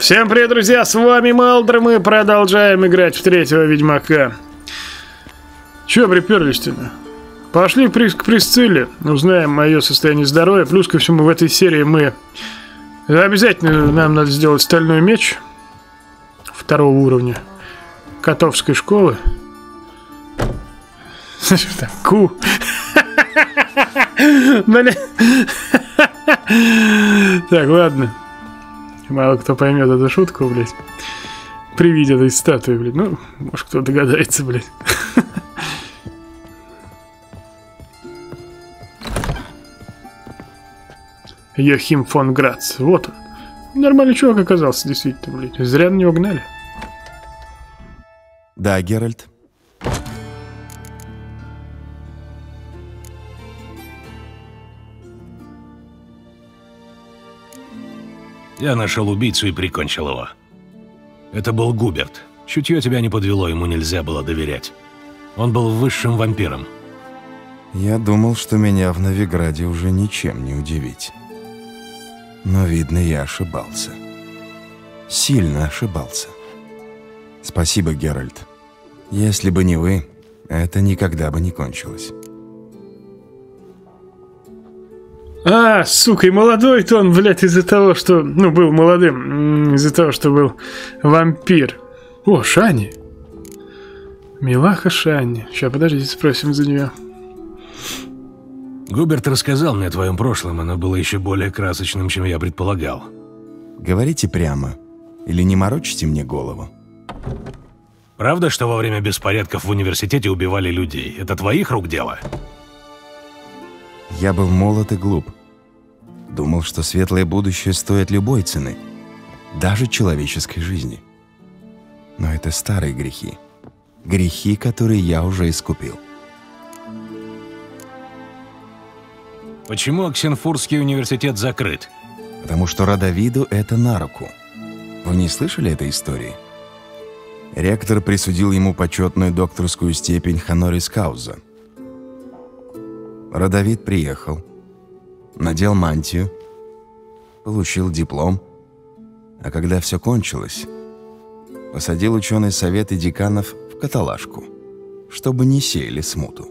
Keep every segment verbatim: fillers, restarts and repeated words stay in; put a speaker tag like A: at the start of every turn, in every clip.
A: Всем привет, друзья, с вами Малдер, мы продолжаем играть в третьего Ведьмака. Чё приперлись-то? Пошли к Присцилле, узнаем мое состояние здоровья. Плюс ко всему, в этой серии мы... Обязательно нам надо сделать стальной меч второго уровня котовской школы. Ку. Так, ладно. Мало кто поймет эту шутку, блядь. При виде этой статуи, блядь. Ну, может, кто догадается, блядь. Йохим фон Грац. Вот он. Нормальный чувак оказался, действительно, блядь. Зря на него гнали.
B: Да, Геральт.
C: Я нашел убийцу и прикончил его. Это был Губерт. Чутье тебя не подвело, ему нельзя было доверять. Он был высшим вампиром.
B: Я думал, что меня в Новиграде уже ничем не удивить. Но, видно, я ошибался. Сильно ошибался. Спасибо, Геральт. Если бы не вы, это никогда бы не кончилось.
A: А, сука, и молодой-то он, блядь, из-за того, что... Ну, был молодым, из-за того, что был вампир. О, Шани. Милаха Шани. Сейчас, подождите, спросим за нее.
C: Губерт рассказал мне о твоем прошлом, оно было еще более красочным, чем я предполагал.
B: Говорите прямо, или не морочите мне голову.
C: Правда, что во время беспорядков в университете убивали людей? Это твоих рук дело?
B: Я был молод и глуп. Думал, что светлое будущее стоит любой цены, даже человеческой жизни. Но это старые грехи. Грехи, которые я уже искупил.
C: Почему Оксенфурский университет закрыт?
B: Потому что Радовиду это на руку. Вы не слышали этой истории? Ректор присудил ему почетную докторскую степень хонорис кауза. Радовид приехал, надел мантию, получил диплом, а когда все кончилось, посадил ученый совет и деканов в каталажку, чтобы не сеяли смуту.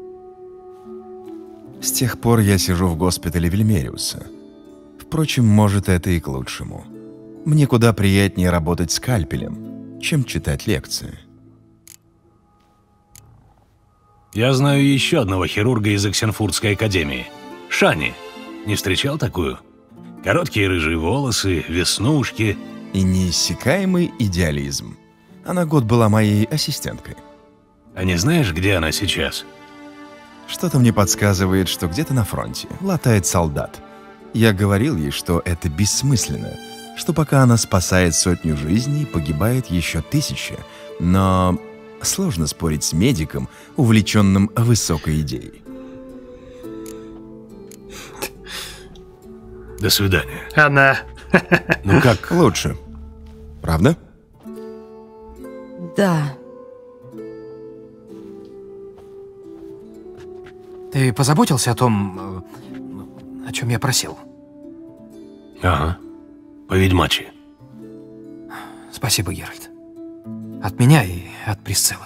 B: С тех пор я сижу в госпитале Вильмериуса. Впрочем, может, это и к лучшему. Мне куда приятнее работать скальпелем, чем читать лекции.
C: Я знаю еще одного хирурга из Оксенфуртской академии. Шани. Не встречал такую? Короткие рыжие волосы, веснушки.
B: И неиссякаемый идеализм. Она год была моей ассистенткой.
C: А не знаешь, где она сейчас?
B: Что-то мне подсказывает, что где-то на фронте латает солдат. Я говорил ей, что это бессмысленно, что пока она спасает сотню жизней, погибает еще тысяча, но... Сложно спорить с медиком, увлеченным высокой идеей.
C: До свидания.
A: Она.
C: Ну как?
B: Лучше. Правда?
D: Да.
E: Ты позаботился о том, о чем я просил?
C: Ага. По-ведьмачьи.
E: Спасибо, Геральт. От меня и от Присциллы.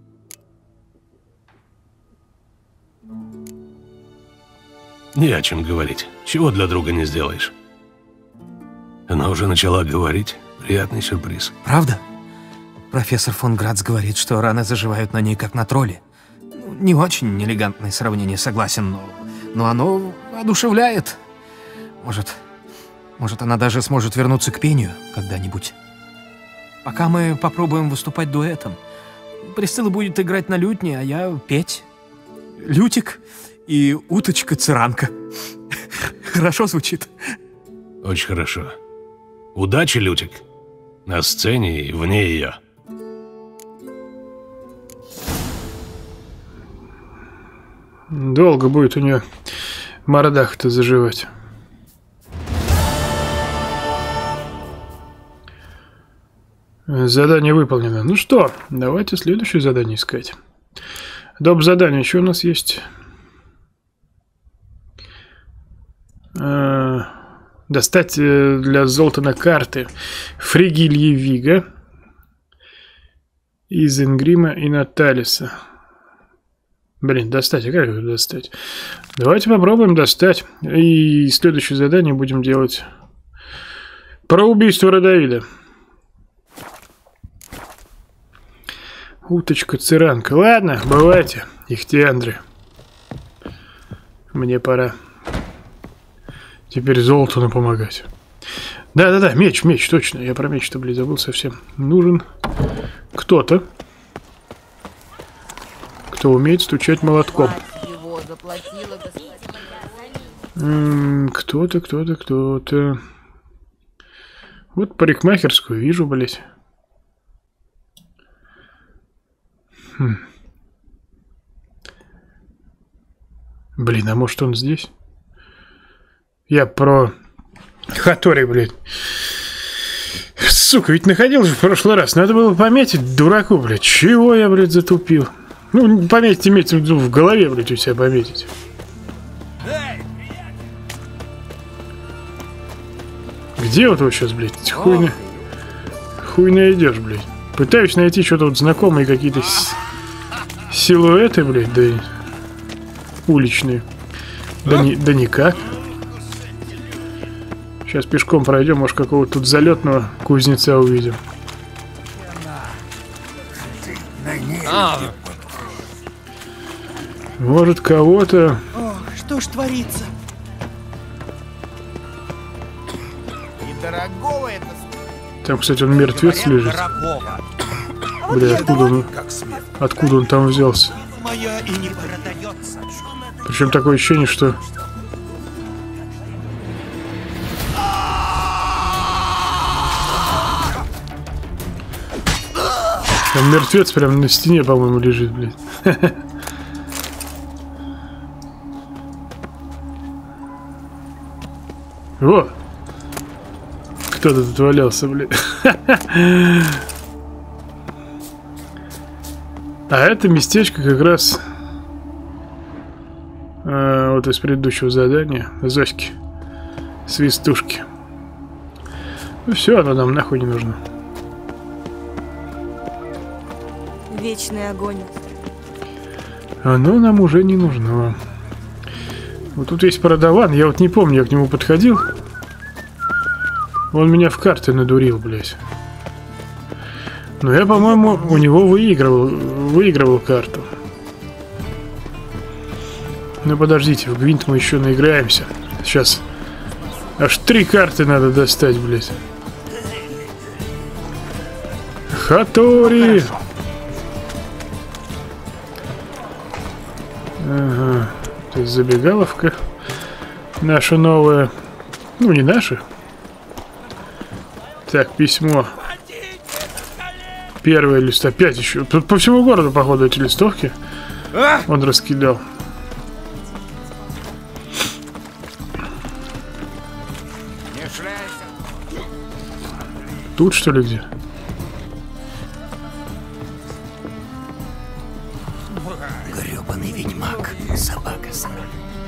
C: Не о чем говорить. Чего для друга не сделаешь. Она уже начала говорить. Приятный сюрприз.
E: Правда? Профессор фон Грац говорит, что раны заживают на ней, как на тролле. Не очень элегантное сравнение, согласен, но, но оно одушевляет. Может, может, она даже сможет вернуться к пению когда-нибудь. Пока мы попробуем выступать дуэтом. Присцилла будет играть на лютне, а я петь. Лютик и уточка-циранка. Хорошо звучит?
C: Очень хорошо. Удачи, Лютик. На сцене и вне ее.
A: Долго будет у нее мордах-то заживать. Задание выполнено. Ну что, давайте следующее задание искать. Доп. Задание, что у нас есть? Достать э, для Золтана карты. Фригильи Вига. Из Ингрима и Наталиса. Блин, достать. А как их достать? Давайте попробуем достать. И следующее задание будем делать про убийство Родовида. Уточка, циранка. Ладно, бывайте, ихтиандры. Мне пора теперь Золтану помогать. Да-да-да, меч, меч, точно. Я про меч-то, блядь, забыл совсем. Нужен кто-то, кто умеет стучать молотком. Кто-то, кто-то, кто-то. Вот парикмахерскую вижу, блядь. Хм. Блин, а может он здесь? Я про Хатори, блядь. Сука, ведь находил же в прошлый раз. Надо было пометить, дураку, блядь. Чего я, блядь, затупил? Ну, пометить имеется в виду в голове, блядь, у себя пометить. Где вот его сейчас, блядь? Хуй, на... Хуй найдешь, блядь. Пытаюсь найти что-то вот знакомые какие-то с... силуэты, блядь, да уличные. Да, не... да никак. Сейчас пешком пройдем, может, какого-то тут залетного кузнеца увидим. Может, кого-то...
D: Ох, что ж творится? И дорогого это...
A: Там, кстати, он мертвец лежит. Бля, откуда он... Откуда он там взялся? Причем такое ощущение, что... Там мертвец прям на стене, по-моему, лежит, блядь. Во! Кто-то тут валялся, блядь. А это местечко как раз а, вот из предыдущего задания. Зоськи. Свистушки. Ну все, оно нам нахуй не нужно.
F: Вечный огонь.
A: Оно нам уже не нужно. Вот тут есть продаван. Я вот не помню, я к нему подходил. Он меня в карты надурил, блядь. Но я, по-моему, у него выигрывал, выигрывал карту. Ну подождите, в Гвинт мы еще наиграемся. Сейчас аж три карты надо достать, блядь. Хатори! Ага. То есть забегаловка наша новая. Ну, не наша. Так, письмо. Первый лист. Опять еще. Тут по всему городу, походу, эти листовки он раскидал. Тут, что ли, где?
D: Грёбаный ведьмак. Собака сама.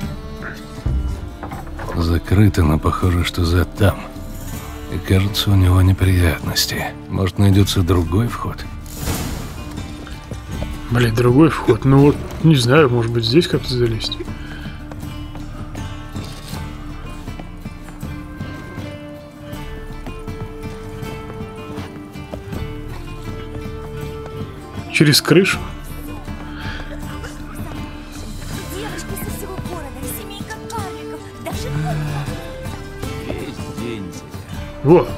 C: Закрыто, но похоже, что за там. И кажется, у него неприятности. Может, найдется другой вход?
A: Блин, другой вход. Ну вот, не знаю, может быть, здесь как-то залезть. Через крышу.
F: Девочки со всего города, семейка карликов, даже
D: Весь день.
A: Во.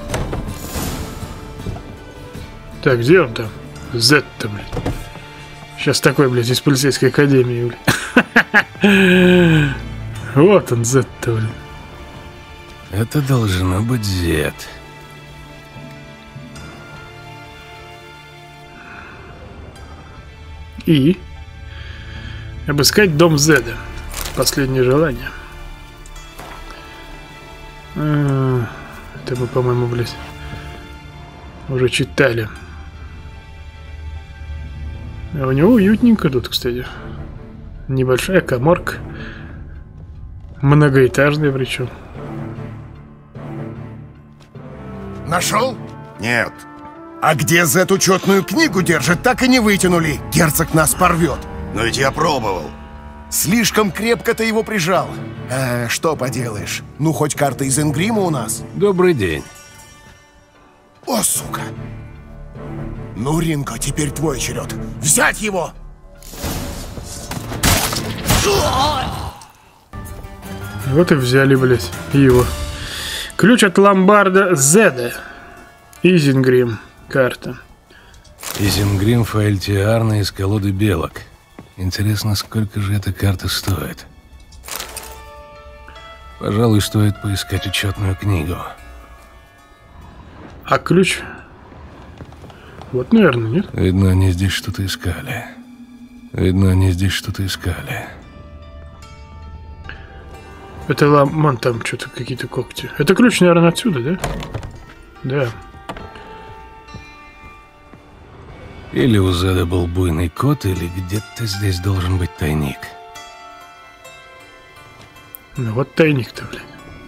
A: Так, где он там? Z-то, блядь. Сейчас такой, блядь, из полицейской академии, блядь. Вот он, Z-то, блядь.
C: Это должно быть Зет.
A: И обыскать дом Зеда. Последнее желание. А, это мы, по-моему, блядь, уже читали. А у него уютненько тут, кстати. Небольшая каморка. Многоэтажная причем.
G: Нашел? Нет. А где Z-учетную книгу держит, так и не вытянули. Герцог нас порвет.
H: Но ведь я пробовал.
G: Слишком крепко ты его прижал. А, что поделаешь? Ну, хоть карта из Энгрима у нас.
C: Добрый день.
G: О, сука. Ну, Ринго, теперь твой черед. Взять его!
A: Вот и взяли, блядь, его. Ключ от ломбарда Зеда. Изенгрим. Карта.
C: Изенгрим Фаэльтиарна из колоды белок. Интересно, сколько же эта карта стоит? Пожалуй, стоит поискать учетную книгу.
A: А ключ? Вот, наверное, нет?
C: Видно, они здесь что-то искали. Видно, они здесь что-то искали.
A: Это ламан, там что-то какие-то когти. Это ключ, наверное, отсюда, да? Да.
C: Или у Зеда был буйный кот, или где-то здесь должен быть тайник.
A: Ну вот тайник-то, блядь.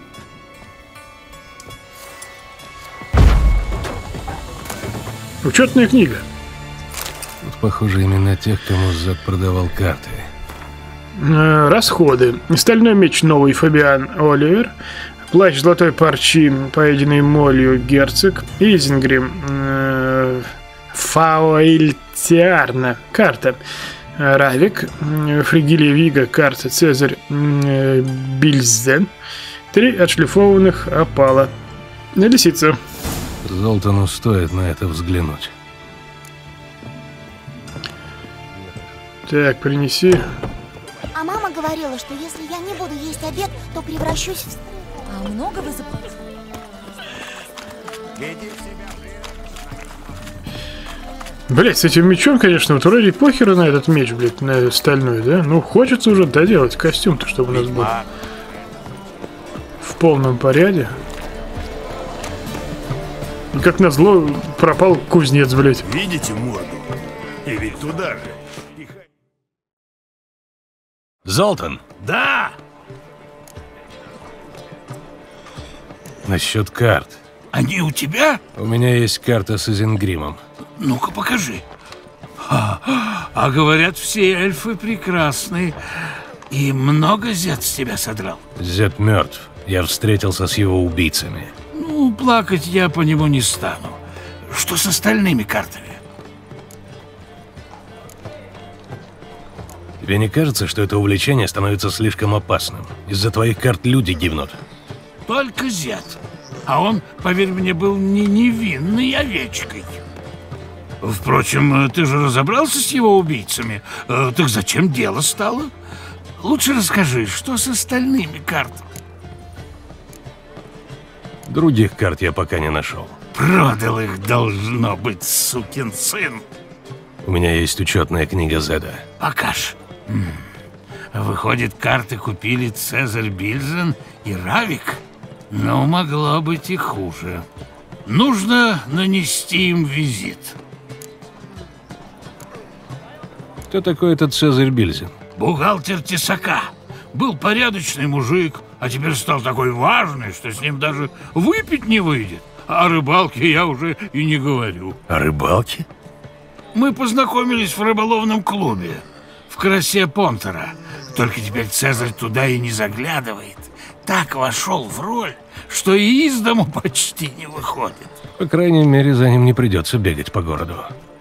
A: Учетная книга.
C: Тут, похоже, именно тех, кому Зед продавал карты.
A: Э, расходы. Стальной меч новый Фабиан Оливер. Плащ золотой парчи, поеденный молью герцог. Изенгрим. Э, Фаэльтиарна. Карта. Равик. Фригилия Вига. Карта. Цезарь э, Бильзен. Три отшлифованных опала. Лисица.
C: Золтану стоит на это взглянуть.
A: Так, принеси.
F: А мама говорила, что если я не буду есть обед, то превращусь в... А много вы заплатили?
A: Блять, с этим мечом, конечно, вот вроде похеру на этот меч, блядь, на стальной, да? Ну, хочется уже доделать костюм-то, чтобы у нас был в полном порядке. И как назло пропал кузнец, блядь.
H: Видите морду? И ведь туда же.
C: Золтан!
H: Да!
C: Насчет карт.
H: Они у тебя?
C: У меня есть карта с Изенгримом.
H: Ну-ка, покажи. А, а говорят, все эльфы прекрасные. И много Зет с тебя содрал?
C: Зет мертв. Я встретился с его убийцами.
H: Ну, плакать я по нему не стану. Что с остальными картами?
C: Тебе не кажется, что это увлечение становится слишком опасным? Из-за твоих карт люди гибнут.
H: Только Зет. А он, поверь мне, был не невинной овечкой. Впрочем, ты же разобрался с его убийцами. Так зачем дело стало? Лучше расскажи, что с остальными картами?
C: Других карт я пока не нашел.
H: Продал их, должно быть, сукин сын.
C: У меня есть учетная книга Зеда.
H: Покаж. Выходит, карты купили Цезарь Бильзен и Равик? Но могло быть и хуже. Нужно нанести им визит.
C: Кто такой этот Цезарь Бильзен?
H: Бухгалтер Тесака. Был порядочный мужик, а теперь стал такой важный, что с ним даже выпить не выйдет. О рыбалке я уже и не говорю.
C: О рыбалке?
H: Мы познакомились в рыболовном клубе в Красе Понтера. Только теперь Цезарь туда и не заглядывает. Так вошел в роль, что и из дому почти не выходит.
C: По крайней мере, за ним не придется бегать по городу.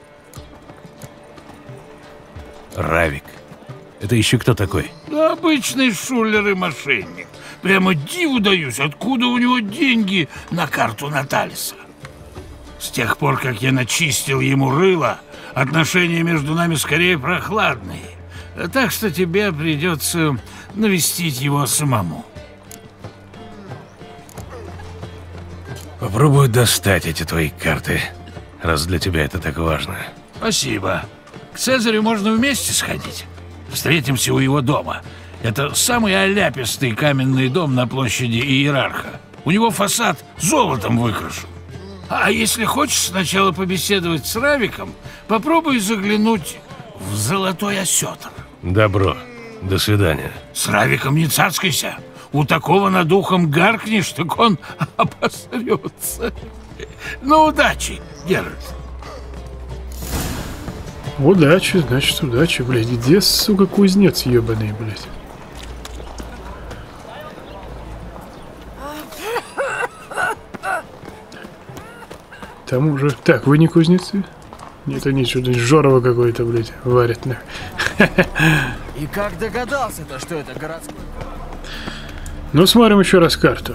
C: Равик. Это еще кто такой?
H: Обычный шулер и мошенник. Прямо диву даюсь, откуда у него деньги на карту Наталиса. С тех пор, как я начистил ему рыло, отношения между нами скорее прохладные. Так что тебе придется навестить его самому.
C: Попробую достать эти твои карты, раз для тебя это так важно.
H: Спасибо. К Цезарю можно вместе сходить. Встретимся у его дома. Это самый оляпистый каменный дом на площади Иерарха. У него фасад золотом выкрашен. А если хочешь сначала побеседовать с Равиком, попробуй заглянуть в Золотой Осетр.
C: Добро. До свидания.
H: С Равиком не цацкайся. У такого над ухом гаркнешь, так он обосрется. Ну, удачи, Геральт.
A: Удачи, значит, удачи, блядь. Где, сука, кузнец ебаный, блядь? Там уже... Так, вы не кузнецы? Нет, они что-то жорово какое-то, блядь, варят. На.
D: И как догадался-то, что это городской?
A: Ну, смотрим еще раз карту.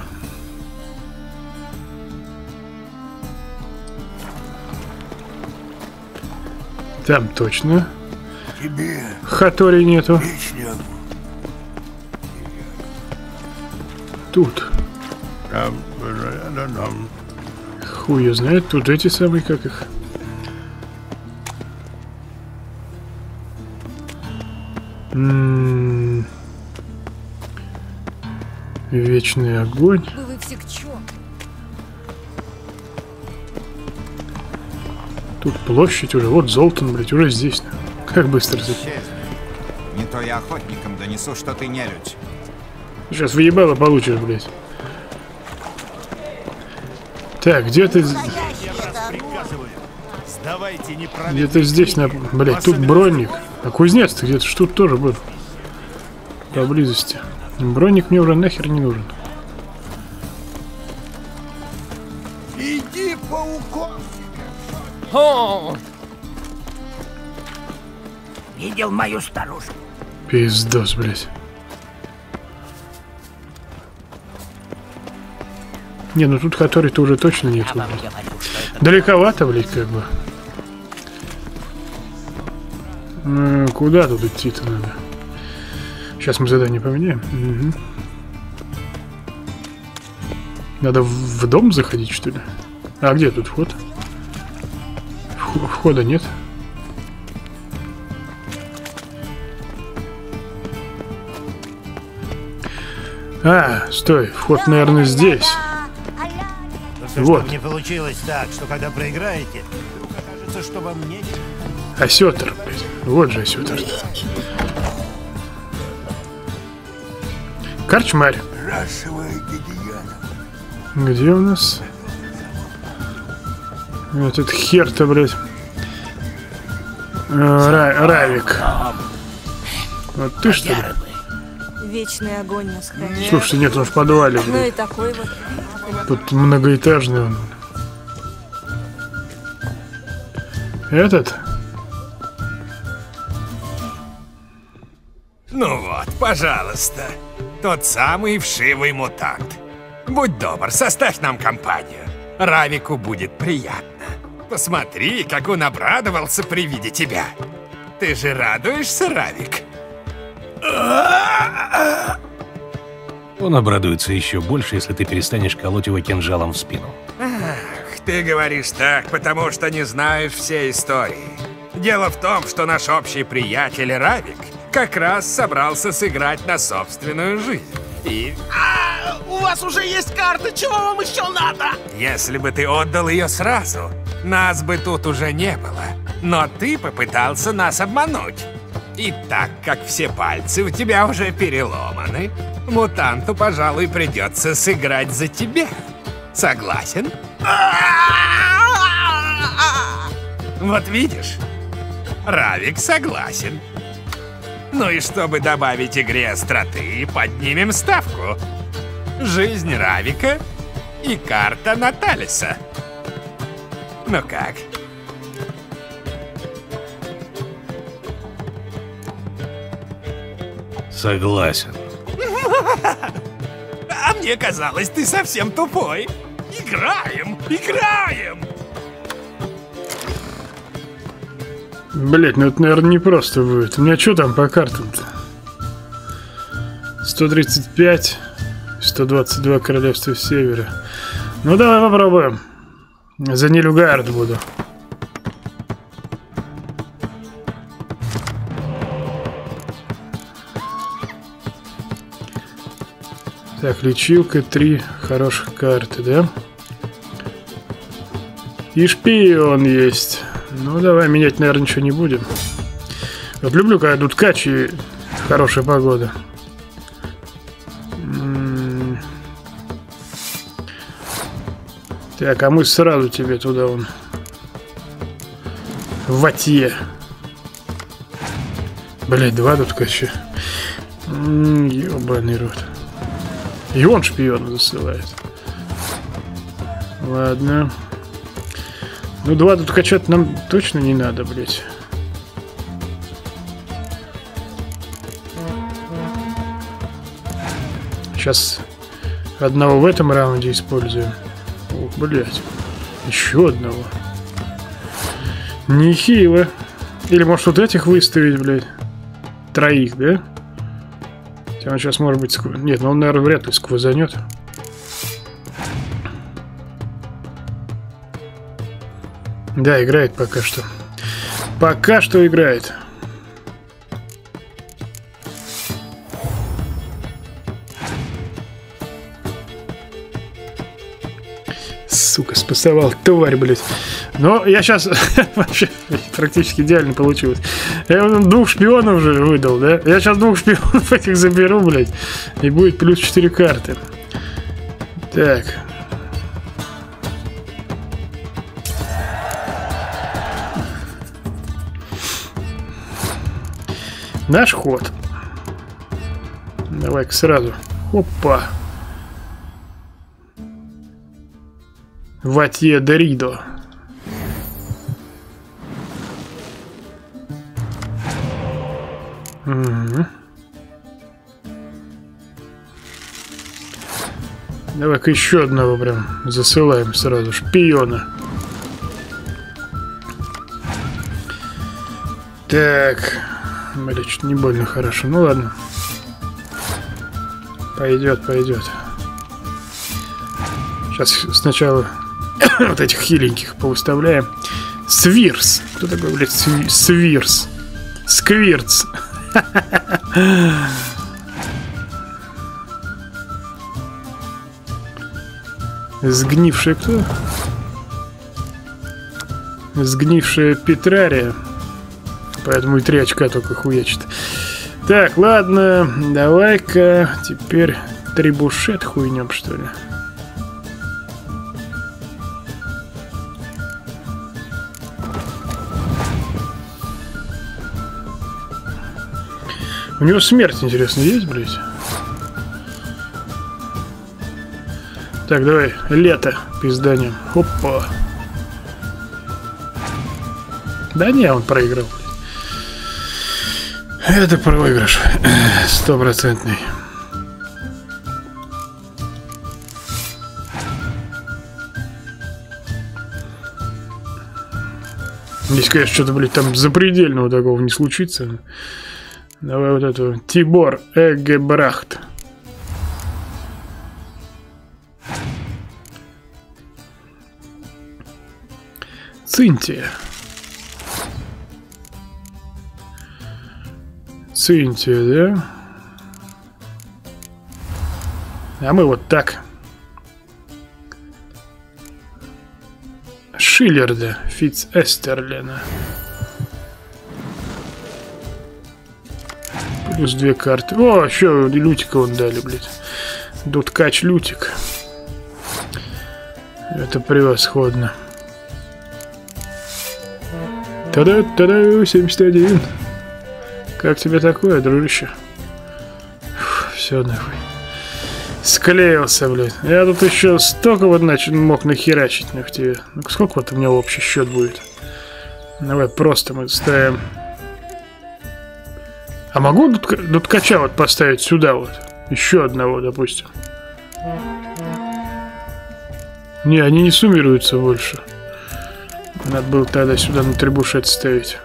A: Там точно Хатори нету. Тут. Хуй ее знает. Тут эти самые, как их. М-м-м. Вечный огонь. Тут площадь уже. Вот Золтан, блядь, уже здесь. Как быстро.
I: Не то я охотникам донесу, что ты нелюдь.
A: Сейчас въебало получишь, блядь. Так, где ты... Где-то здесь, на... блядь, тут броник. А кузнец-то где-то ж тут тоже был. Поблизости. Броник мне уже нахер не нужен.
D: Иди, пауков!
J: О! Видел мою старушку?
A: Пиздос, блядь. Не, ну тут который-то уже точно нет. Далековато, блядь, как бы. Ну, куда тут идти-то надо? Сейчас мы задание поменяем. Угу. Надо в, в дом заходить, что ли? А где тут вход? Вх входа нет. А, стой, вход, наверное, здесь. Вот.
K: Не получилось так, что когда проиграете, вдруг окажется, что вам не...
A: Осетр, блядь. Вот же осетр. Корчмарь. Где у нас? Этот хер-то, блядь. Ра Равик. Вот ты что ли?
L: Вечный огонь нас хранит.
A: Слушай, нет, он в подвале.
L: Ну и такой вот.
A: Тут многоэтажный он. Этот?
M: Ну вот, пожалуйста. Тот самый вшивый мутант. Будь добр, составь нам компанию. Равику будет приятно. Посмотри, как он обрадовался при виде тебя. Ты же радуешься, Равик?
C: Он обрадуется еще больше, если ты перестанешь колоть его кинжалом в спину.
M: Ах, ты говоришь так, потому что не знаешь всей истории. Дело в том, что наш общий приятель Равик как раз собрался сыграть на собственную жизнь. И...
D: А, у вас уже есть карта, чего вам еще надо?
M: Если бы ты отдал ее сразу, нас бы тут уже не было. Но ты попытался нас обмануть. И так как все пальцы у тебя уже переломаны, мутанту, пожалуй, придется сыграть за тебя. Согласен? Вот видишь, Равик согласен. Ну и чтобы добавить игре остроты, поднимем ставку. Жизнь Равика и карта Наталиса. Ну как?
C: Согласен.
M: А мне казалось, ты совсем тупой. Играем, играем!
A: Блять, ну это, наверное, не просто будет. У меня что там по картам-то? сто тридцать пять, сто двадцать два королевства севера. Ну давай попробуем. За Нильфгард буду. Так, лечилка, три хороших карты, да? И шпион есть. Ну, давай менять, наверное, ничего не будем. Вот люблю, когда идут качи, хорошая погода. М-м- Так, а мы сразу тебе туда вон. В ватье. Блять, два тут кача. Ёбаный рот. И он шпиона засылает. Ладно. Ну, два тут качать нам точно не надо, блять. Сейчас одного в этом раунде используем. О, блять. Еще одного. Нехило. Или может вот этих выставить, блядь. Троих, да? Хотя он сейчас может быть сквоз... Нет, ну он, наверное, вряд ли сквозанет. Да, играет пока что. Пока что играет. Сука, спасовал, тварь, блядь. Но я сейчас вообще практически идеально получилось. Я двух шпионов уже выдал, да? Я сейчас двух шпионов этих заберу, блядь. И будет плюс четыре карты. Так. Наш ход. Давай-ка сразу. Опа. Ватье Доридо. Угу. Давай-ка еще одного прям засылаем сразу. Шпиона. Так. Блин, что-то не больно хорошо. Ну ладно. Пойдет, пойдет. Сейчас сначала вот этих хиленьких повыставляем. Свирс. Кто такой, блядь, сви Свирс? Сквирц. Сгнившая кто? Сгнившая Петрария. Поэтому и три очка только хуячит. Так, ладно. Давай-ка теперь трибушет хуйнем, что ли. У него смерть, интересно, есть, блядь? Так, давай, лето пизданем. Опа. Да не, он проиграл. Это проигрыш. Стопроцентный. Здесь, конечно, что-то, блядь, там запредельного такого не случится. Давай вот эту. Тибор Эгебрахт. Цинтия. Цинтия, да? А мы вот так. Шиллерда, Фитц Эстерлена. Плюс две карты. О, еще лютика вон дали, блядь. Дуткач лютик. Это превосходно. Та-да-та-да, семьдесят один. Как тебе такое, дружище? Фу, все нахуй. Склеился, блядь. Я тут еще столько вот начал мог нахерачить на тебе. Ну сколько вот у меня общий счет будет? Давай просто мы ставим. А могу дуткача вот поставить сюда вот? Еще одного, допустим. Не, они не суммируются больше. Надо было тогда сюда на трибушет ставить.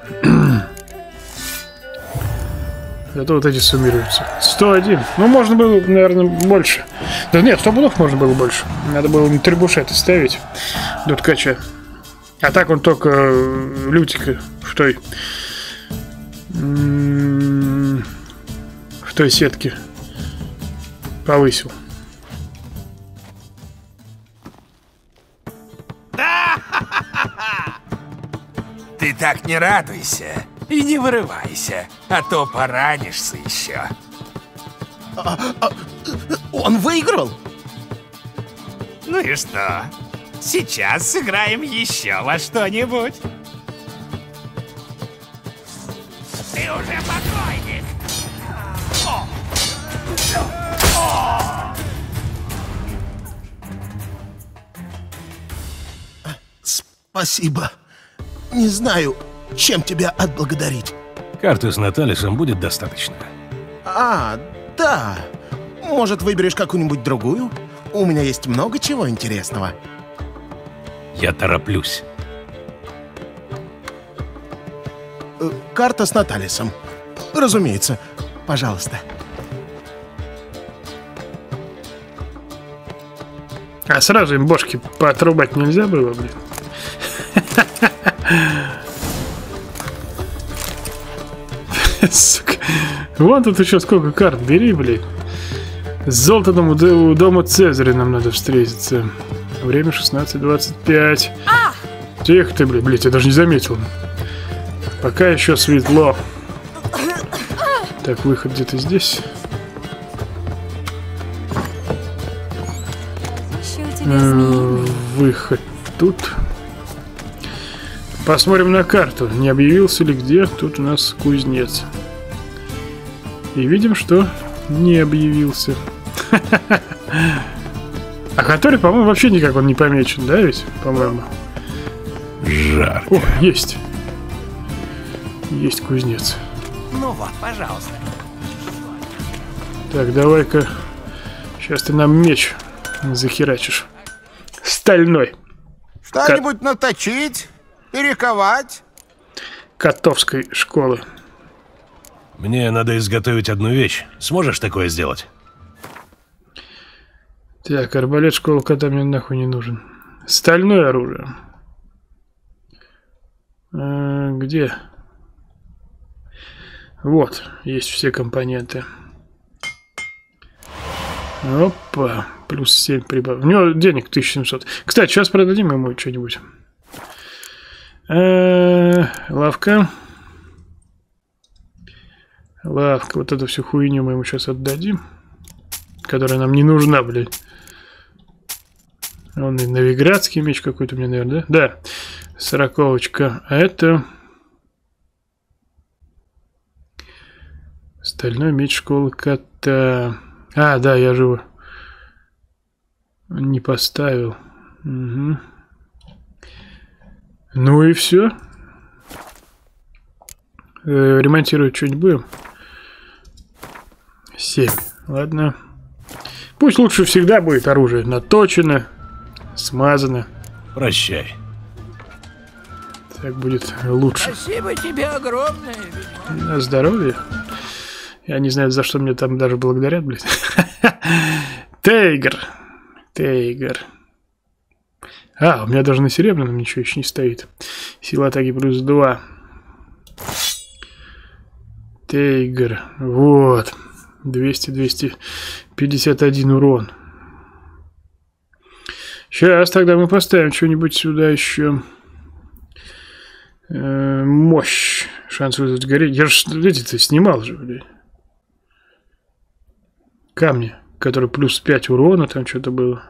A: Зато вот эти суммируются. сто один. Ну, можно было, наверное, больше. Да нет, сто пудов можно было больше. Надо было на трибушеты ставить. Дуткача. А так он только лютика в той... В той сетке повысил.
M: Ты так не радуйся и не вырывайся, а то поранишься еще.
D: А, а, он выиграл?
M: Ну и что? Сейчас сыграем еще во что-нибудь. Ты уже покойник. О! О!
N: Спасибо. Не знаю, чем тебя отблагодарить.
C: Карты с Наталисом будет достаточно.
N: А, да. Может, выберешь какую-нибудь другую? У меня есть много чего интересного.
C: Я тороплюсь.
N: Э, карта с Наталисом. Разумеется. Пожалуйста.
A: А сразу им бошки поотрубать нельзя было, блин? Сука. Вон тут еще сколько карт. Бери, блин. С Золтаном у дома Цезаря нам надо встретиться. Время шестнадцать двадцать пять.
L: А!
A: Тихо ты, блин, блядь, я даже не заметил. Пока еще светло. Так, выход где-то здесь. Выход тут. Посмотрим на карту. Не объявился ли где? Тут у нас кузнец. И видим, что не объявился. А который, по-моему, вообще никак он не помечен, да, ведь? По-моему.
C: Жарко.
A: О, есть. Есть кузнец.
J: Ну вот, пожалуйста.
A: Так, давай-ка. Сейчас ты нам меч захерачишь. Стальной.
G: Что-нибудь Ко... наточить? Перековать?
A: Котовской школы.
C: Мне надо изготовить одну вещь. Сможешь такое сделать?
A: Так, арбалет школы кота мне нахуй не нужен. Стальное оружие. А, где? Вот, есть все компоненты. Опа, плюс семь прибавок. У него денег тысяча семьсот. Кстати, сейчас продадим ему что-нибудь. А, лавка. Лавка. Вот эту всю хуйню мы ему сейчас отдадим. Которая нам не нужна, блядь. Он и новиградский меч какой-то у меня, наверное, да? Да. Сороковочка. А это... Стальной меч школы кота. А, да, я же его не поставил. Угу. Ну и все. Э, ремонтировать что-нибудь будем? семь. Ладно. Пусть лучше всегда будет оружие наточено, смазано.
C: Прощай.
A: Так будет лучше.
J: Спасибо тебе огромное.
A: На здоровье. Я не знаю, за что мне там даже благодарят, блядь. Тейгр. Тейгр. А, у меня даже на серебряном ничего еще не стоит. Сила атаки плюс два. Тейгр. Вот. двести двести пятьдесят один урон. Сейчас тогда мы поставим что-нибудь сюда еще. Э, мощь. Шанс вызвать гореть. Я же, видите, снимал же, блядь. Камни, которые плюс пять урона, там что-то было.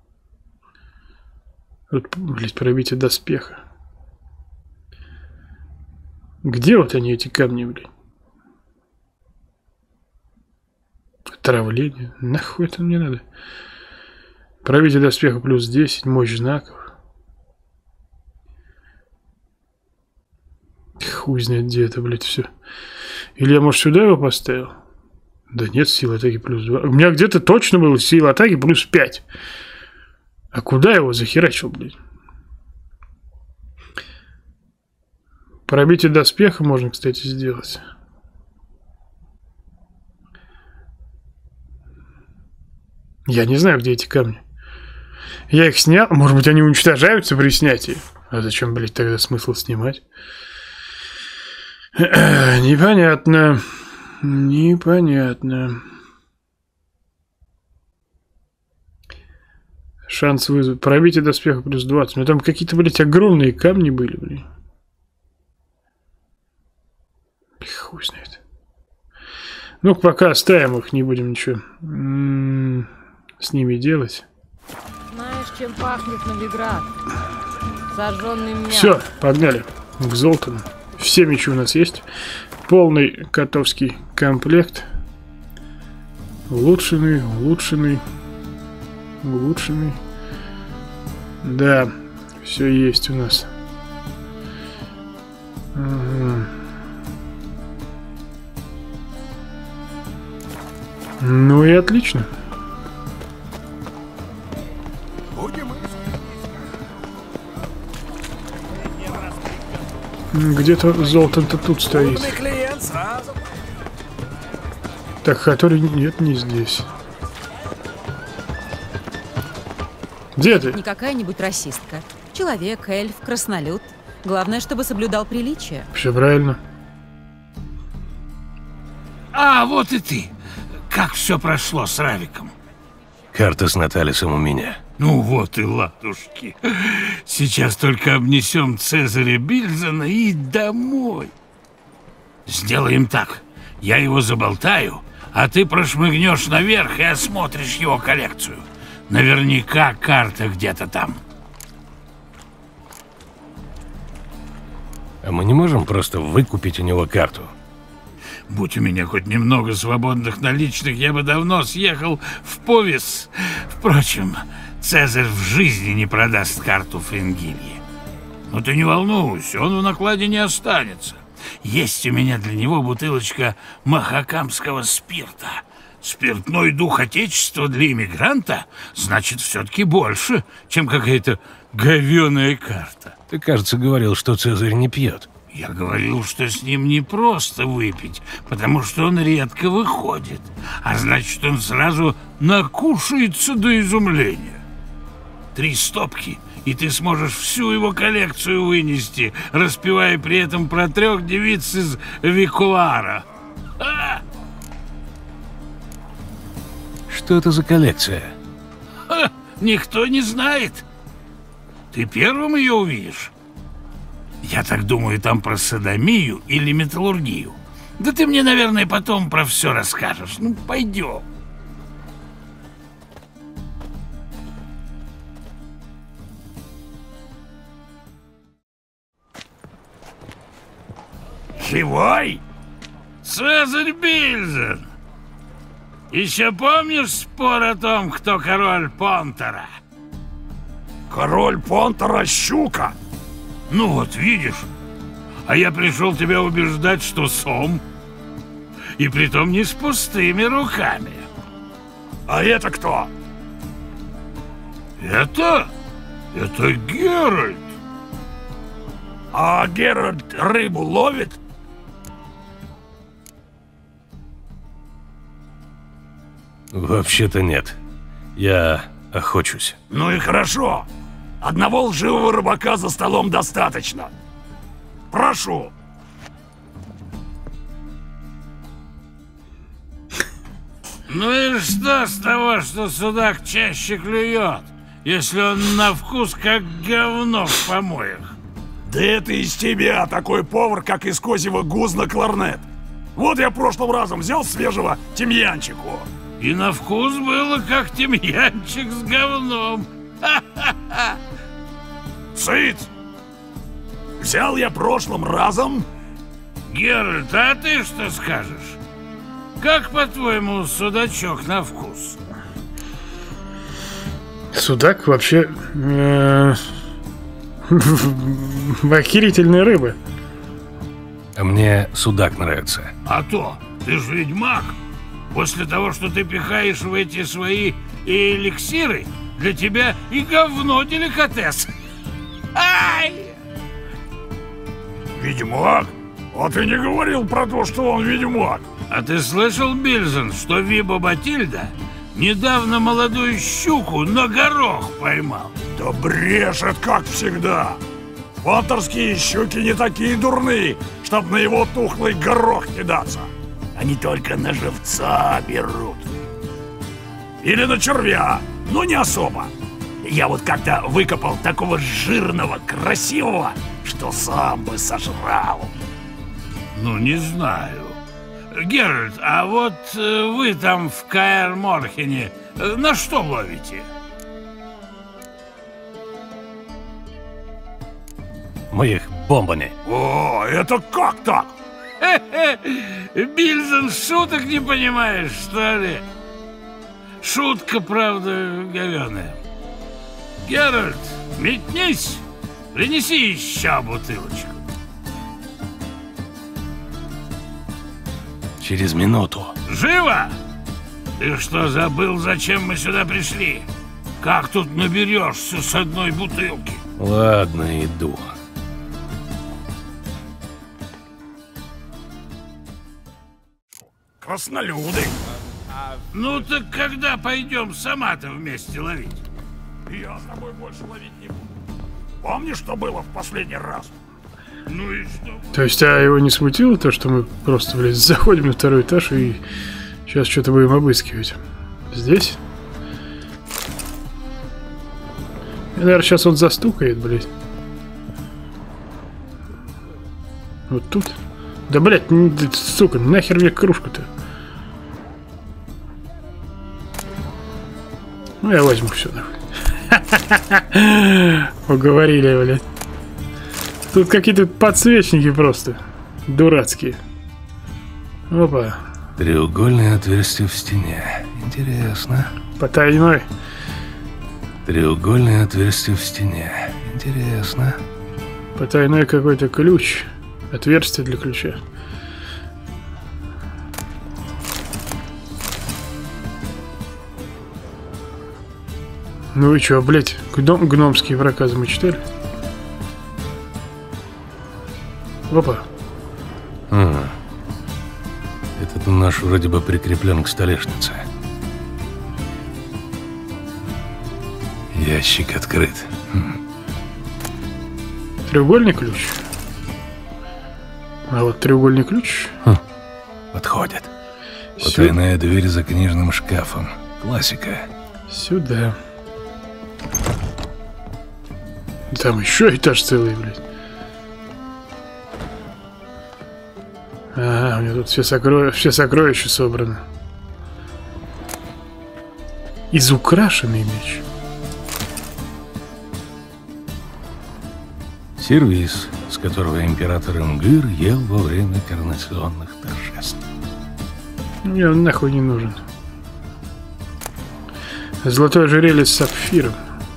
A: Вот, блядь, пробитие доспеха. Где вот они, эти камни, блядь? Отравление. Нахуй это мне надо? Пробитие доспеха плюс десять, мощь знаков. Хуй знает, где это, блядь, все. Или я, может, сюда его поставил? Да нет, сила атаки плюс два. У меня где-то точно было сила атаки плюс пять. А куда я его захерачил, блядь? Пробитие доспеха можно, кстати, сделать. Я не знаю, где эти камни. Я их снял. Может быть, они уничтожаются при снятии. А зачем, блядь, тогда смысл снимать? Непонятно. Непонятно. Шанс вызвать. Пробитие доспеха плюс двадцать. Но там какие-то, блядь, огромные камни были, блядь. Хуй знает. Ну, пока оставим их, не будем ничего М -м, с ними делать.
L: Знаешь,
O: Чем пахнет Новиград? Сожженным мясом.
A: Все, погнали к Золтану. Все мечи у нас есть. Полный котовский комплект. Улучшенный, улучшенный, улучшенный. Да, все есть у нас. Ага. Ну и отлично. Где-то Золтан-то тут стоит. Так, который... Нет, не здесь. Где ты?
P: Не какая-нибудь расистка. Человек, эльф, краснолюд. Главное, чтобы соблюдал приличие.
A: Все правильно.
H: А, вот и ты. Как все прошло с Равиком?
C: Карта с Наталисом у меня.
H: Ну вот и ладушки. Сейчас только обнесем Цезаря Бильзена и домой. Сделаем так. Я его заболтаю, а ты прошмыгнешь наверх и осмотришь его коллекцию. Наверняка карта где-то там.
C: А мы не можем просто выкупить у него карту?
H: Будь у меня хоть немного свободных наличных, я бы давно съехал в Повис. Впрочем, Цезарь в жизни не продаст карту Фрингильи. Но ты не волнуйся, он в накладе не останется. Есть у меня для него бутылочка махакамского спирта. Спиртной дух Отечества для иммигранта значит все-таки больше, чем какая-то говёная карта.
C: Ты, кажется, говорил, что Цезарь не пьет.
H: Я говорил, что с ним не просто выпить, потому что он редко выходит. А значит, он сразу накушается до изумления. Три стопки, и ты сможешь всю его коллекцию вынести, распевая при этом про трех девиц из Викуара. А!
C: Что это за коллекция?
H: Ха, никто не знает. Ты первым ее увидишь. Я так думаю, там про содомию или металлургию. Да ты мне, наверное, потом про все расскажешь. Ну, пойдем. Живой? Цезарь Бильзен! Еще помнишь спор о том, кто король Понтера? Король Понтера — щука! Ну вот, видишь, а я пришел тебя убеждать, что сом, и притом не с пустыми руками. А это кто? Это? Это Геральт. А Геральт рыбу ловит?
C: Вообще-то нет. Я охочусь.
H: Ну и хорошо. Одного лживого рыбака за столом достаточно. Прошу. Ну и что с того, что судак чаще клюет, если он на вкус как говно в помоях? Да это из тебя такой повар, как из козьего гузна кларнет. Вот я прошлым разом взял свежего тимьянчику. И на вкус было как тимьянчик с говном. Ха-ха-ха! Цыц! Взял я прошлым разом. Геральт, а ты что скажешь? Как, по-твоему, судачок на вкус?
A: Судак вообще... Э, охерительная рыба.
C: А мне судак нравится.
H: А то, ты же ведьмак. После того, что ты пихаешь в эти свои эликсиры, для тебя и говно деликатес. Ай! Ведьмак? А ты не говорил про то, что он ведьмак. А ты слышал, Бильзен, что Виба Батильда недавно молодую щуку на горох поймал? Да брешет, как всегда. Понтерские щуки не такие дурные, чтоб на его тухлый горох кидаться. Они только на живца берут. Или на червя, но не особо. Я вот как-то выкопал такого жирного, красивого, что сам бы сожрал. Ну, не знаю. Геральт, а вот э, вы там в Каэр-Морхене э, на что ловите?
C: Мы их бомбами.
H: О, это как так? Бильзен, шуток не понимаешь, что ли? Шутка, правда, говёная. Геральт, метнись, принеси еще бутылочку.
C: Через минуту.
H: Живо? Ты что, забыл, зачем мы сюда пришли? Как тут наберешься с одной бутылки?
C: Ладно, иду.
H: Краснолюды. Ну так когда пойдем сама-то вместе ловить? Я с тобой больше ловить не буду. Помнишь, что было в последний раз? Ну и что?
A: То есть, а его не смутило то, что мы просто, блядь, заходим на второй этаж и сейчас что-то будем обыскивать? Здесь? И, наверное, сейчас он застукает, блядь. Вот тут? Да, блядь, сука, нахер мне кружку-то? Ну, я возьму все, нахуй. Уговорили, блядь. Тут какие-то подсвечники просто. Дурацкие. Опа.
C: Треугольное отверстие в стене. Интересно.
A: Потайной.
C: Треугольное отверстие в стене. Интересно.
A: Потайной какой-то ключ. Отверстие для ключа. Ну и чё, блять, гном, гномские проказы мы читали? Опа.
C: Ага. Этот наш вроде бы прикреплен к столешнице. Ящик открыт. Хм.
A: Треугольный ключ. А вот треугольный ключ.
C: Хм. Подходит. Потайная дверь за книжным шкафом. Классика.
A: Сюда. Там еще этаж целый, блядь. Ага, у меня тут все, сокро... все сокровища собраны. Изукрашенный меч.
C: Сервиз, с которого император Имгир ел во время коронационных торжеств.
A: Мне он нахуй не нужен. Золотое ожерелье с сапфиром.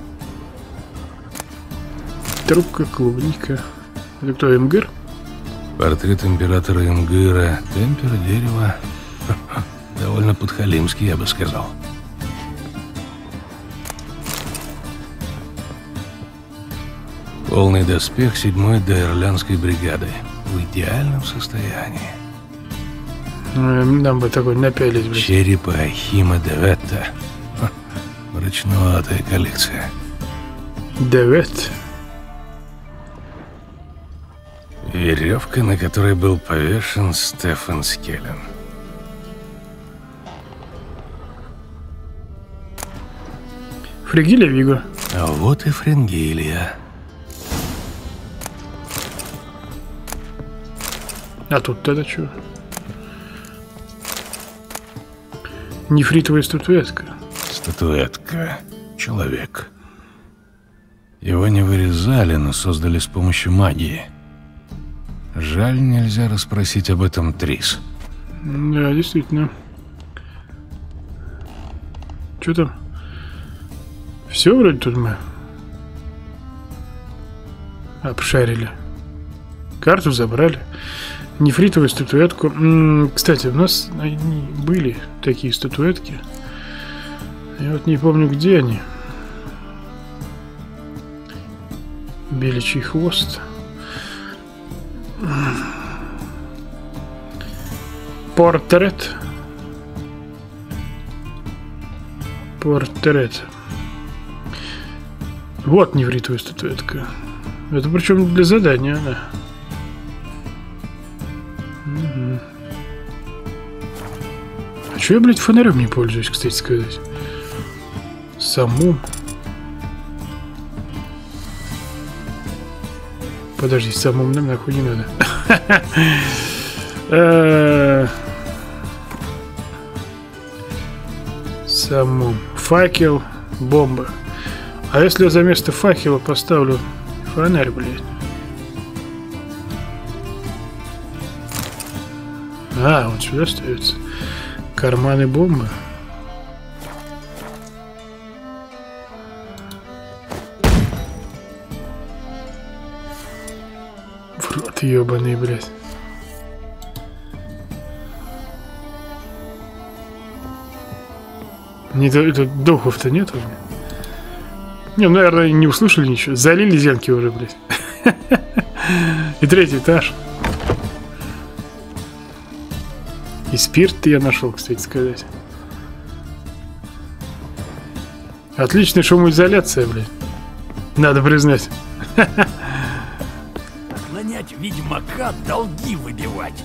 A: Трубка, клубника. Это кто, Имгир?
C: Портрет императора Имгира, темпер, дерево. Довольно подхалимский, я бы сказал. Полный доспех седьмой Дейрлянской бригады. В идеальном состоянии.
A: Нам бы такой напялить, блядь.
C: Черепа Ахима Деветта. Мрачноватая коллекция.
A: Девет.
C: Веревка, на которой был повешен Стефан Скеллен.
A: Фригилия Виго.
C: А вот и Фрингилия.
A: А тут тогда что? Нефритовая статуэтка.
C: Статуэтка. Человек. Его не вырезали, но создали с помощью магии. Жаль, нельзя расспросить об этом Трис.
A: Да, действительно. Что там? Все вроде тут мы обшарили. Карту забрали. Нефритовую статуэтку. М-м, кстати, у нас они были такие статуэтки. Я вот не помню, где они. Беличий хвост. Портрет. Портрет. Вот нефритовая статуэтка. Это причем для задания она. Угу. А чё я, блядь, фонарем не пользуюсь, кстати сказать? Самум. Подожди, самому нам нахуй не надо. Самум. Факел, бомба. А если я за место факела поставлю фонарь, блядь? А, вот сюда ставятся карманы бомбы. В рот ебаный, блядь. Не, это духов-то нету. Не, ну, наверное, не услышали ничего. Залили зенки уже, блядь. И третий этаж. И спирт я нашел, кстати сказать. Отличная шумоизоляция, блядь. Надо признать.
H: Отклонять ведьмака, долги выбивать.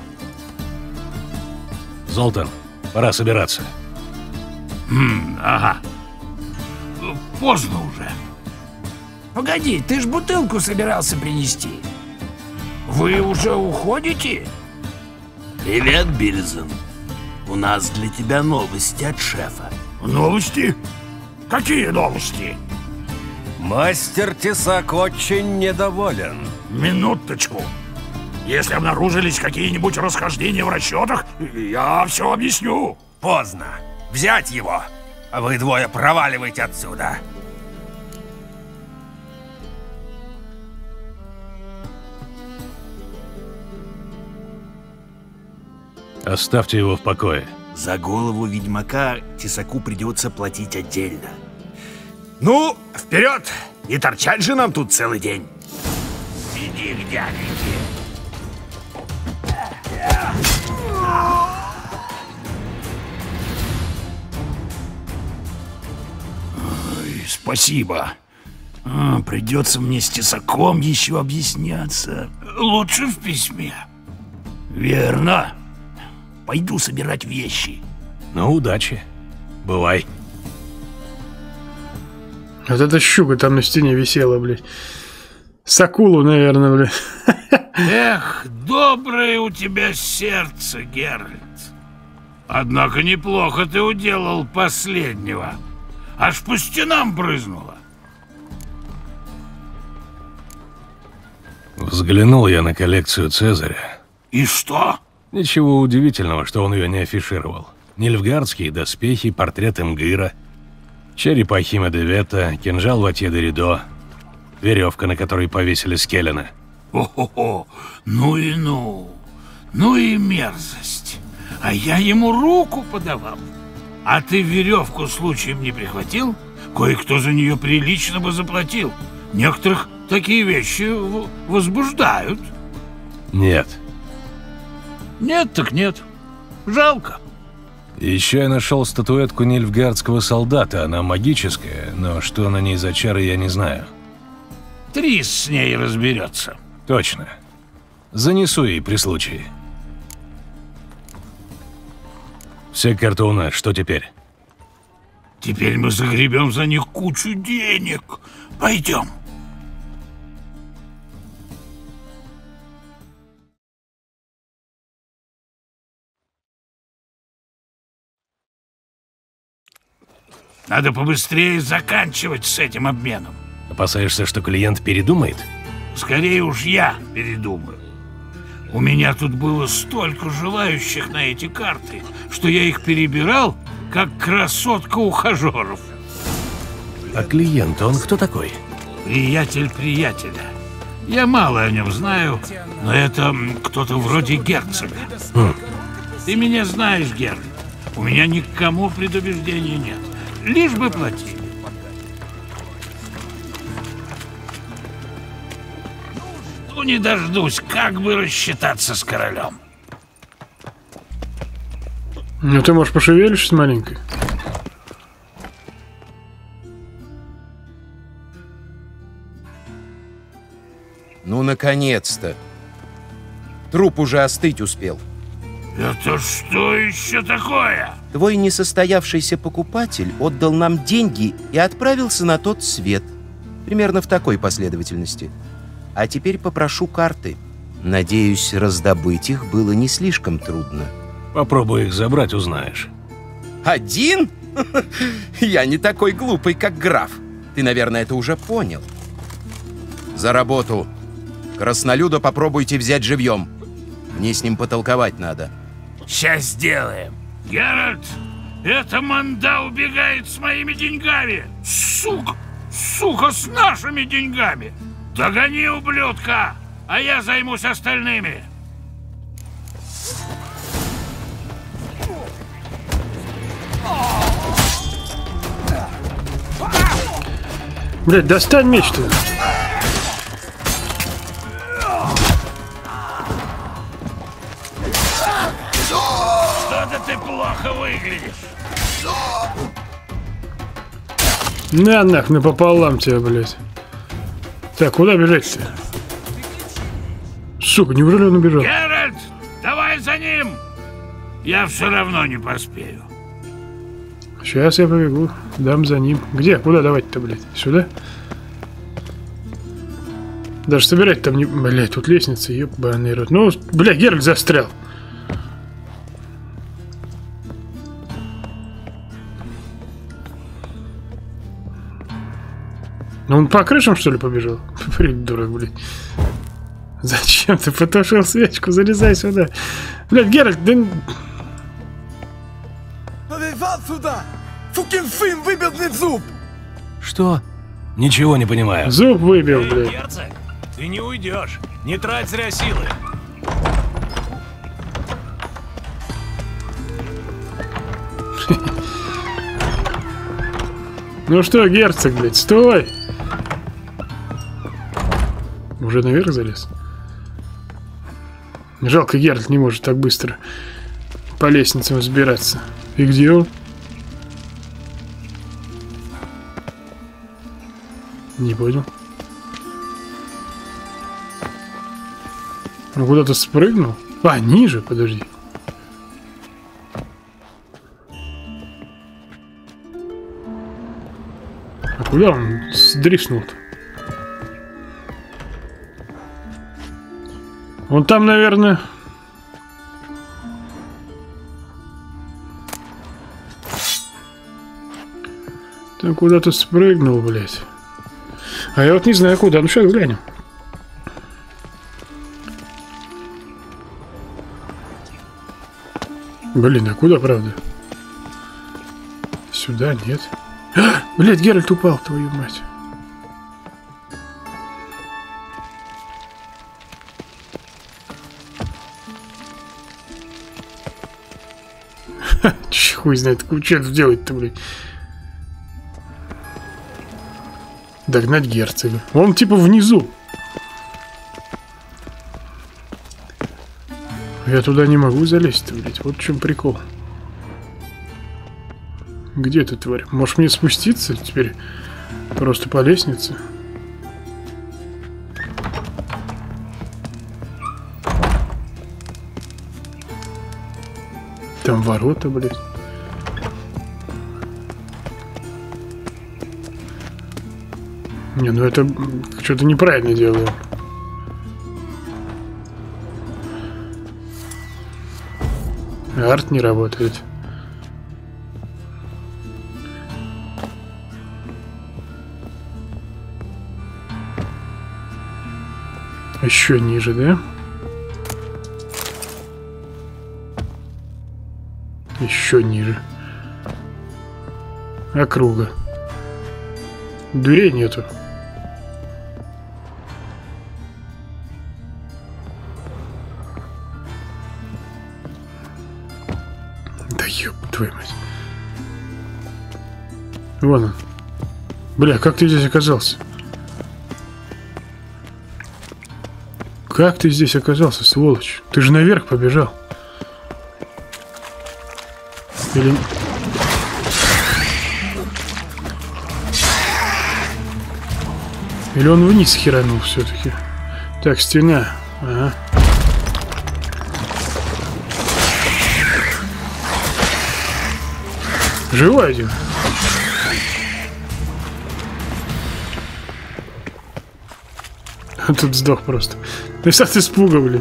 C: Золтан, пора собираться.
H: Хм, ага. Поздно уже.
J: Погоди, ты ж бутылку собирался принести. Вы уже уходите?
Q: Привет, Бильзен. У нас для тебя новости от шефа.
H: Новости? Какие новости?
Q: Мастер Тесак очень недоволен.
H: Минуточку. Если обнаружились какие-нибудь расхождения в расчетах, я все объясню.
M: Поздно. Взять его, а вы двое проваливайте отсюда.
C: Оставьте его в покое.
Q: За голову ведьмака Тесаку придется платить отдельно.
M: Ну, вперед! Не торчать же нам тут целый день.
H: Иди к дяденьке. Ой, спасибо. А, придется мне с Тесаком еще объясняться. Лучше в письме. Верно. Пойду собирать вещи.
C: Ну, удачи. Бывай.
A: Вот эта щука там на стене висела, блядь. С акулу, наверное, блядь.
H: Эх, доброе у тебя сердце, Геральт. Однако неплохо ты уделал последнего. Аж по стенам брызнуло.
C: Взглянул я на коллекцию Цезаря.
H: И что?
C: Ничего удивительного, что он ее не афишировал. Нильфгардские доспехи, портрет Имгира, череп Ахима де Вета, кинжал Ватье де Ридо, веревка, на которой повесили Скеллена.
H: О-хо-хо, ну и ну, ну и мерзость. А я ему руку подавал. А ты веревку случаем не прихватил? Кое-кто за нее прилично бы заплатил. Некоторых такие вещи возбуждают.
C: Нет.
H: Нет так нет. Жалко.
C: Еще я нашел статуэтку нильфгардского солдата. Она магическая, но что на ней за чары, я не знаю.
H: Трис с ней разберется.
C: Точно. Занесу ей при случае. Все карты у нас. Что теперь?
H: Теперь мы загребем за них кучу денег. Пойдем. Надо побыстрее заканчивать с этим обменом.
C: Опасаешься, что клиент передумает?
H: Скорее уж я передумаю. У меня тут было столько желающих на эти карты, что я их перебирал, как красотка ухажеров.
C: А клиент, он кто такой?
H: Приятель приятеля. Я мало о нем знаю, но это кто-то вроде герцога.
C: Хм.
H: Ты меня знаешь, Геральт. У меня ни к кому предубеждений нет. Лишь бы платили. Ну, не дождусь, как бы рассчитаться с королем.
A: Ну, ты, можешь, пошевелишься маленько?
R: Ну, наконец-то. Труп уже остыть успел.
H: Это что еще такое?
R: Твой несостоявшийся покупатель отдал нам деньги и отправился на тот свет. Примерно в такой последовательности. А теперь попрошу карты. Надеюсь, раздобыть их было не слишком трудно.
C: Попробуй их забрать, узнаешь.
R: Один? Я не такой глупый, как граф. Ты, наверное, это уже понял. За работу. Краснолюда попробуйте взять живьем. Мне с ним потолковать надо.
J: Сейчас сделаем.
H: Геральт, эта манда убегает с моими деньгами. Сука, сука, с нашими деньгами. Догони, ублюдка, а я займусь остальными.
A: Блядь, достань меч-то.
H: Что-то ты плохо выглядишь.
A: На нах, напополам тебя, блядь. Так, куда бежать-то? Сука, неужели он убежал?
H: Геральт, давай за ним. Я все равно не поспею.
A: Сейчас я побегу, дам за ним. Где? Куда давать-то, блядь? Сюда? Даже собирать там не... Блядь, тут лестница, ебаный рот. Ну, блядь, Геральт застрял. Ну он по крышам, что ли, побежал? Придурок, блядь. Зачем ты потушил свечку? Залезай сюда. Блядь, Геральт, да...
D: сюда! Фукинфин выбил мне зуб!
C: Что? Ничего не понимаю.
A: Зуб выбил, блядь.
C: Герцог, ты не уйдешь. Не трать зря силы.
A: Ну что, герцог, блядь, стой! Уже наверх залез? Жалко, Геральт не может так быстро по лестницам взбираться. И где он? Не понял. Он куда-то спрыгнул? А, ниже, подожди. А куда он сдриснул-то? Он там, наверное... Там куда-то спрыгнул, блядь. А я вот не знаю куда. Ну сейчас глянем. Блин, а куда, правда? Сюда нет. А, блядь, Геральт упал, твою мать. Ха, хуй знает, что это делать-то, блядь. Догнать герцога. Он типа внизу. Я туда не могу залезть, блядь. Вот в чем прикол. Где ты, тварь? Можешь мне спуститься теперь? Просто по лестнице? Там ворота, блядь. Не, ну это что-то неправильно делаю. Арт не работает. Еще ниже, да? Еще ниже. Округа. Дверей нету. Да ёб твою мать. Вон он. Бля, как ты здесь оказался? Как ты здесь оказался, сволочь? Ты же наверх побежал. Или... Или он вниз херанул все-таки. Так, стена. Ага. Живой один. Он тут сдох просто. Да что ты испуга, блин.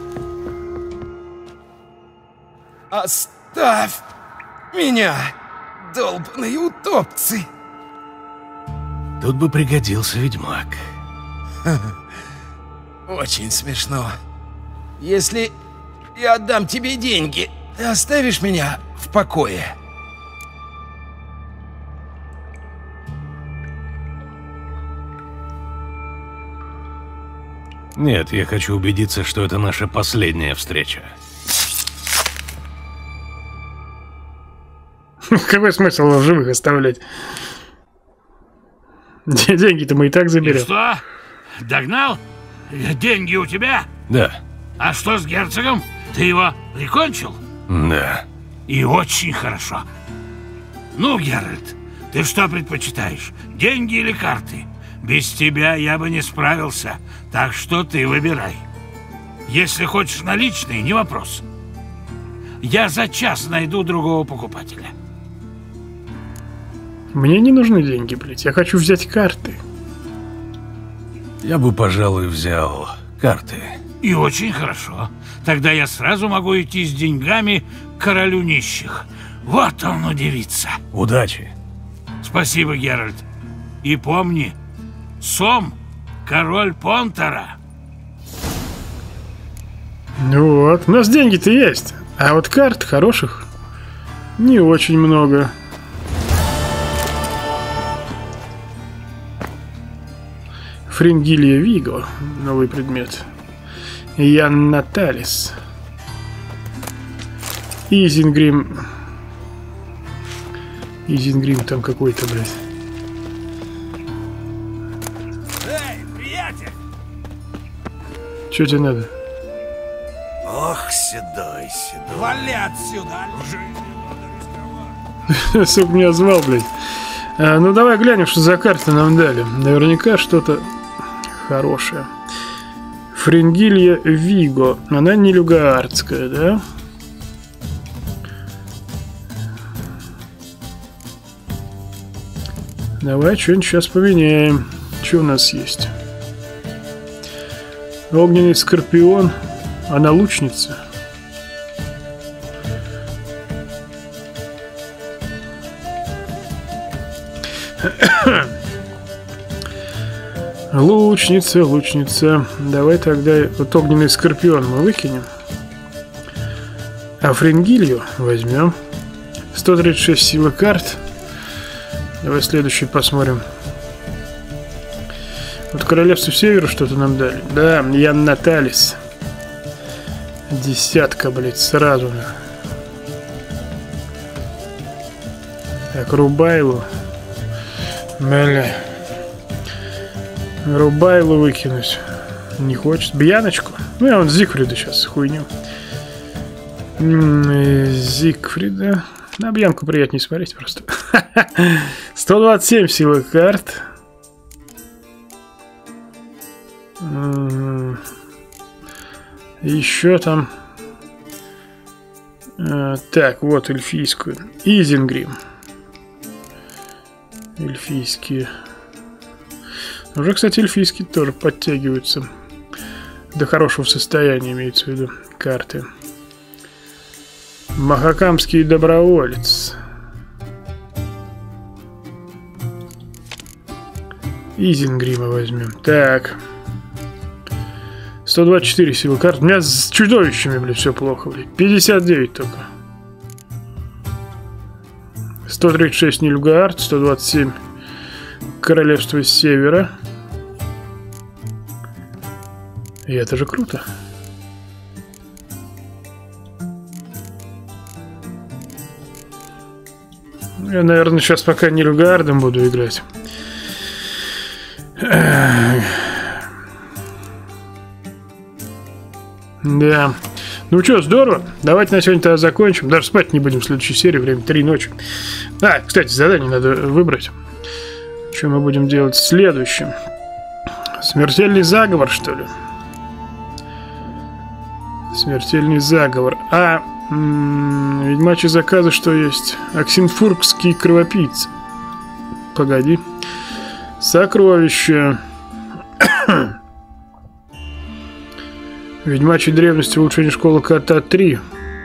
J: Оставь меня, долбаные утопцы.
C: Тут бы пригодился ведьмак.
J: Очень смешно. Если я отдам тебе деньги. Ты оставишь меня в покое.
C: Нет, я хочу убедиться, что это наша последняя встреча.
A: Какой смысл в живых оставлять? Деньги-то мы и так заберем.
H: И что? Догнал? Деньги у тебя?
C: Да.
H: А что с герцогом? Ты его прикончил?
C: Да.
H: И очень хорошо. Ну, Геральт, ты что предпочитаешь? Деньги или карты? Без тебя я бы не справился, так что ты выбирай. Если хочешь наличные, не вопрос. Я за час найду другого покупателя.
A: Мне не нужны деньги, блядь. Я хочу взять карты.
C: Я бы, пожалуй, взял карты.
H: И очень хорошо. Тогда я сразу могу идти с деньгами к королю нищих. Вот он удивится.
C: Удачи.
H: Спасибо, Геральт. И помни, Сом — король Понтера.
A: Ну вот, у нас деньги-то есть. А вот карт хороших не очень много. Фрингилья Виго. Новый предмет. Ян Наталис. Изингрим. Изингрим там какой-то, блядь.
J: Эй, приятель!
A: Чё тебе надо?
J: Ох, седой, седой. Вали отсюда!
A: Сука, меня звал, блядь. А, ну давай глянем, что за карты нам дали. Наверняка что-то хорошее. Фрингилья Виго. Она не люгаардская, да? Давай что-нибудь сейчас поменяем. Что у нас есть? Огненный скорпион. Она лучница. Лучница, лучница. Давай тогда вот огненный скорпион мы выкинем. А Фрингилью возьмем. сто тридцать шесть силы карт. Давай следующий посмотрим. Вот королевство Севера что-то нам дали. Да, Ян Наталис. Десятка, блядь, сразу. Так, Рубайлу. Бля. Рубайлу выкинуть. Не хочет. Бьяночку. Ну, я вон Зигфрида сейчас хуйню. Зигфрида. На Бьянку приятнее смотреть просто. сто двадцать семь силы карт. Еще там. Так, вот эльфийскую. Изингрим. Эльфийские. Уже, кстати, эльфийские тоже подтягиваются. До хорошего состояния, имеется в виду, карты. Махакамский доброволец. Изингрима возьмем. Так. сто двадцать четыре силы карт. У меня с чудовищами, блядь, все плохо, блядь. пятьдесят девять только. сто тридцать шесть Нильфгаард, сто двадцать семь Королевство Севера. И это же круто. Я, наверное, сейчас пока Нильфгаардом буду играть. Да. Ну что, здорово. Давайте на сегодня-то закончим. Даже спать не будем в следующей серии. Время три ночи. А, кстати, задание надо выбрать. Что мы будем делать следующим? Смертельный заговор, что ли? Смертельный заговор. А, м-м, ведьмачьи заказы, что есть? Оксенфургский кровопийца. Погоди. Сокровища. Ведьмачьи древности, улучшение школы кота три.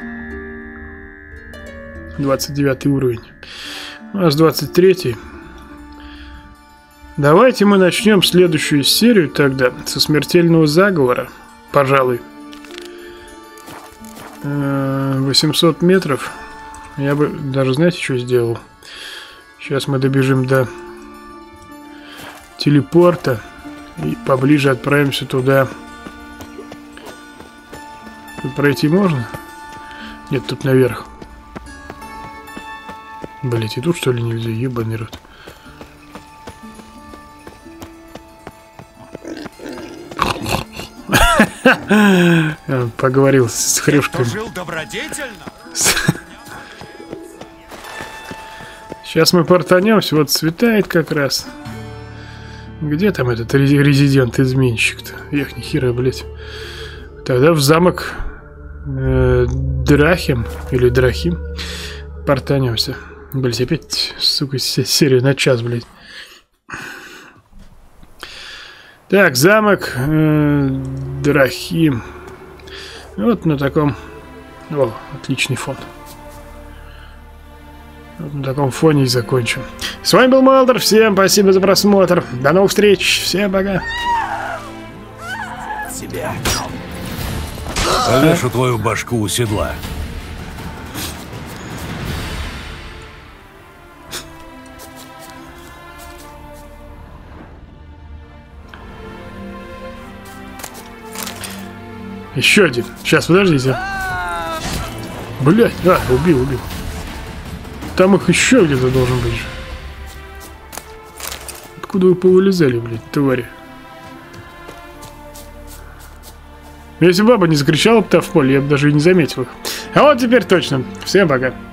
A: двадцать девятый уровень. У нас двадцать третий. Давайте мы начнем следующую серию тогда со смертельного заговора. Пожалуй. восемьсот метров. Я бы даже, знаете, что сделал? Сейчас мы добежим до телепорта и поближе отправимся туда. Тут пройти можно? Нет, тут наверх. Блять, и тут что ли нельзя? Ебаный рот. Поговорил с хрюшками. Сейчас мы портанемся. Вот светает как раз. Где там этот резидент-изменщик-то? Эх, ни хера, блять. Тогда в замок э, Драхим или Драхим портанемся. Блять, опять, сука, серия на час, блять. Так, замок э, Драхим. Вот на таком... О, отличный фон. Вот на таком фоне и закончим. С вами был Молдер. Всем спасибо за просмотр. До новых встреч. Всем пока.
C: Тебя. Повешу твою башку у седла.
A: Еще один. Сейчас, подождите. Блять, а, убил, убил. Там их еще где-то должен быть. Откуда вы повылезали, блядь, твари? Если баба не закричала бы-то в поле, я бы даже и не заметил их. А вот теперь точно. Всем пока.